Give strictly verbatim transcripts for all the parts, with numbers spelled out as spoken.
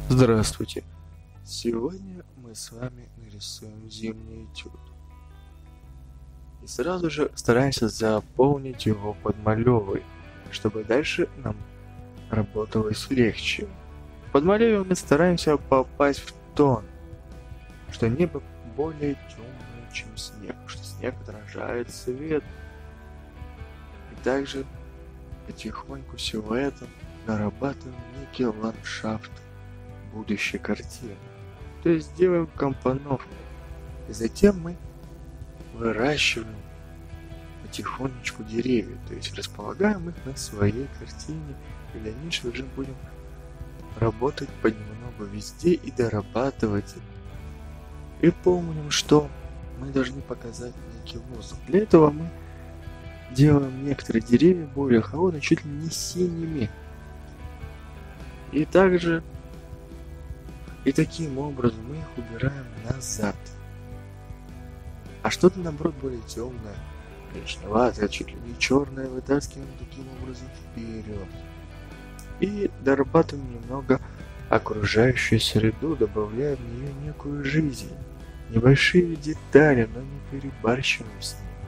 Здравствуйте! Сегодня мы с вами нарисуем зимний этюд. И сразу же стараемся заполнить его подмалевой, чтобы дальше нам работалось легче. В подмалеве мы стараемся попасть в тон, что небо более темное, чем снег, что снег отражает свет. И также потихоньку силуэтом нарабатываем некий ландшафт будущей картины. То есть делаем компоновку. И затем мы выращиваем потихонечку деревья. То есть располагаем их на своей картине. И в дальнейшем уже будем работать понемногу везде и дорабатывать их. И помним, что мы должны показать некий воздух. Для этого мы делаем некоторые деревья более холодными, чуть ли не синими. И также И таким образом мы их убираем назад. А что-то, наоборот, более темное, коричневатое, чуть ли не черное, вытаскиваем таким образом вперед. И дорабатываем немного окружающую среду, добавляя в нее некую жизнь. Небольшие детали, но не перебарщиваем с ними,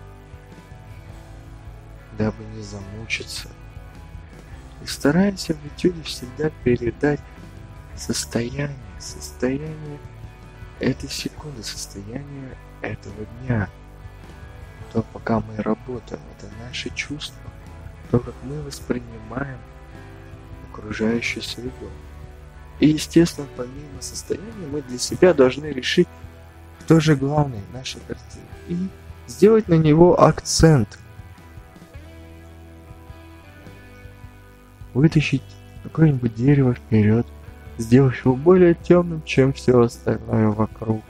дабы не замучиться. И стараемся в этюде всегда передать состояние, состояние этой секунды, состояние этого дня. То, пока мы работаем, это наши чувства, то, как мы воспринимаем окружающую среду. И, естественно, помимо состояния, мы для себя должны решить, кто же главный в нашей картине, и сделать на него акцент. Вытащить какое-нибудь дерево вперед, сделав его более темным, чем все остальное вокруг.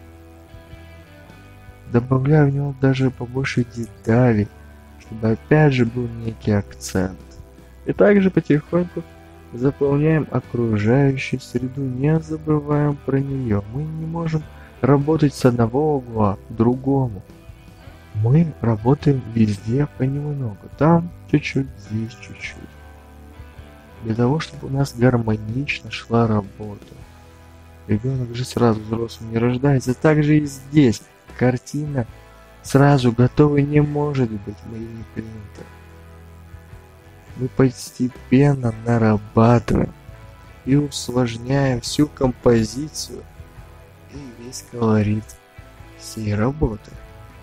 Добавляя в него даже побольше деталей, чтобы опять же был некий акцент. И также потихоньку заполняем окружающую среду, не забываем про нее. Мы не можем работать с одного угла к другому. Мы работаем везде понемногу. Там чуть-чуть, здесь чуть-чуть. Для того, чтобы у нас гармонично шла работа. Ребенок же сразу взрослым не рождается. Также и здесь картина сразу готовой не может быть. Мы ее не принято. Мы постепенно нарабатываем и усложняем всю композицию и весь колорит всей работы.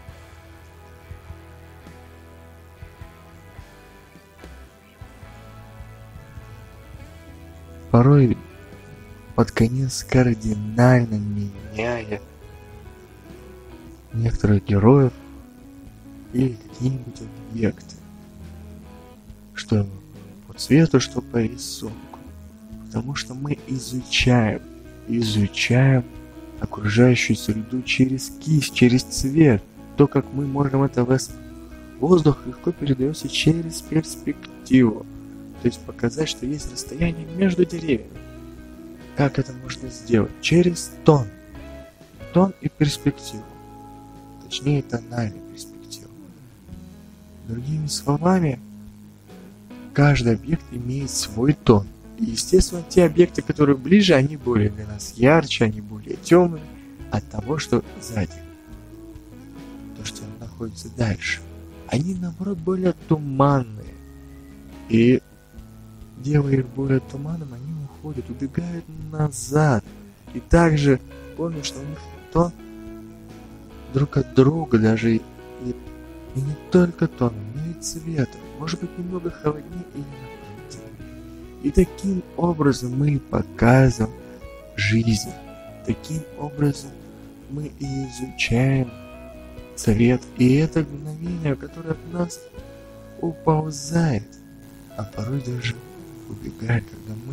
Порой под конец кардинально меняя некоторых героев или какие-нибудь объекты, что по цвету, что по рисунку, потому что мы изучаем, изучаем окружающую среду через кисть, через цвет, то, как мы можем это в воздух легко передается через перспективу. То есть показать, что есть расстояние между деревьями. Как это можно сделать? Через тон. Тон и перспективу. Точнее, тональную перспективу. Другими словами, каждый объект имеет свой тон. И, естественно, те объекты, которые ближе, они более для нас ярче, они более темные от того, что сзади. То, что находится дальше. Они, наоборот, более туманные. И делая их более туманным, они уходят, убегают назад. И также помню, что у них тон друг от друга даже и, и, и не только тон, но и цвет. Может быть, немного холоднее или напротив. И таким образом мы показываем жизнь. Таким образом мы и изучаем цвет. И это мгновение, которое от нас уползает, а порой даже убегает, когда мы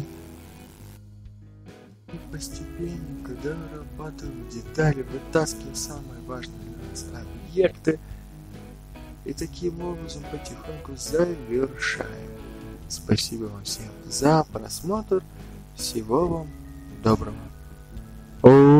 и постепенно, когда вырабатываем детали, вытаскиваем самые важные для нас объекты и таким образом потихоньку завершаем. Спасибо вам всем за просмотр. Всего вам доброго.